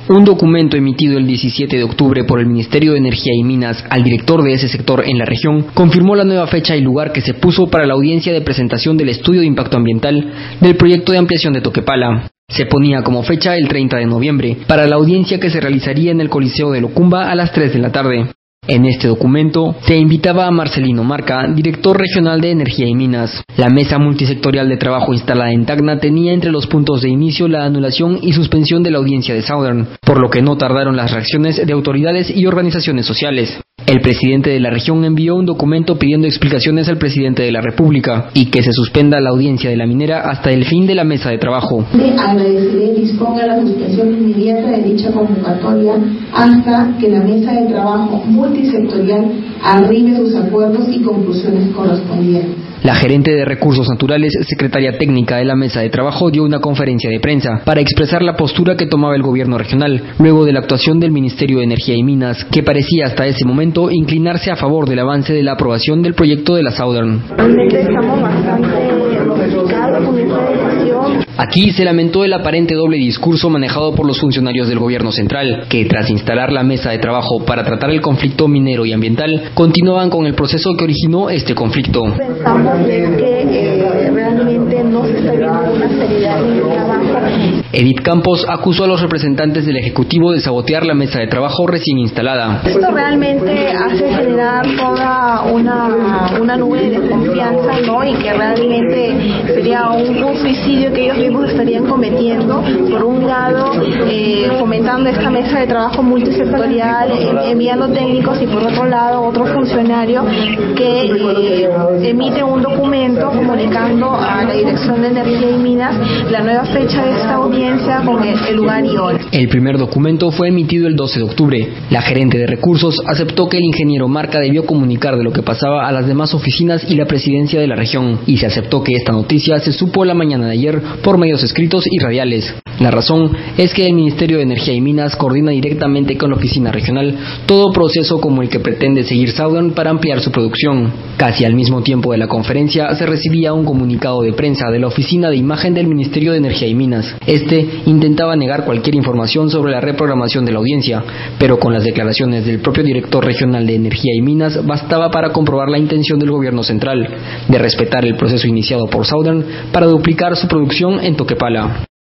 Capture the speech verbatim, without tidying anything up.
Un documento emitido el diecisiete de octubre por el Ministerio de Energía y Minas al director de ese sector en la región confirmó la nueva fecha y lugar que se puso para la audiencia de presentación del estudio de impacto ambiental del proyecto de ampliación de Toquepala. Se ponía como fecha el treinta de noviembre para la audiencia que se realizaría en el Coliseo de Locumba a las tres de la tarde. En este documento se invitaba a Marcelino Marca, director regional de Energía y Minas. La mesa multisectorial de trabajo instalada en Tacna tenía entre los puntos de inicio la anulación y suspensión de la audiencia de Southern, por lo que no tardaron las reacciones de autoridades y organizaciones sociales. El presidente de la región envió un documento pidiendo explicaciones al presidente de la República y que se suspenda la audiencia de la minera hasta el fin de la mesa de trabajo. Agradeceré disponga la suspensión inmediata de dicha convocatoria hasta que la mesa de trabajo multisectorial arribe sus acuerdos y conclusiones correspondientes. La gerente de Recursos Naturales, secretaria técnica de la mesa de trabajo, dio una conferencia de prensa para expresar la postura que tomaba el gobierno regional, luego de la actuación del Ministerio de Energía y Minas, que parecía hasta ese momento inclinarse a favor del avance de la aprobación del proyecto de la Southern. Estamos bastante mortificados con esta decisión. Aquí se lamentó el aparente doble discurso manejado por los funcionarios del gobierno central, que tras instalar la mesa de trabajo para tratar el conflicto minero y ambiental, continuaban con el proceso que originó este conflicto. Pensamos que eh, realmente no se está viendo una seriedad en el trabajo. Edith Campos acusó a los representantes del Ejecutivo de sabotear la mesa de trabajo recién instalada. Esto realmente hace generar toda una, una nube de desconfianza, ¿no? Y que realmente sería un, un suicidio que ellos mismos estarían cometiendo. Por un lado, eh, fomentando esta mesa de trabajo multisectorial, eh, enviando técnicos, y por otro lado, otro funcionario que eh, emite un documento comunicando a la Dirección de Energía y Minas la nueva fecha de esta audiencia con el, el lugar y hora. El primer documento fue emitido el doce de octubre. La gerente de recursos aceptó que el ingeniero Marca debió comunicar de lo que pasaba a las demás oficinas y la presidencia de la región, y se aceptó que esta noticia se supo la mañana de ayer por medios escritos y radiales. La razón es que el Ministerio de Energía y Minas coordina directamente con la oficina regional todo proceso como el que pretende seguir Southern para ampliar su producción. Casi al mismo tiempo de la conferencia se recibía un comunicado de prensa de la oficina de imagen del Ministerio de Energía y Minas. Este intentaba negar cualquier información sobre la reprogramación de la audiencia, pero con las declaraciones del propio director regional de Energía y Minas bastaba para comprobar la intención del gobierno central de respetar el proceso iniciado por Southern para duplicar su producción en Toquepala.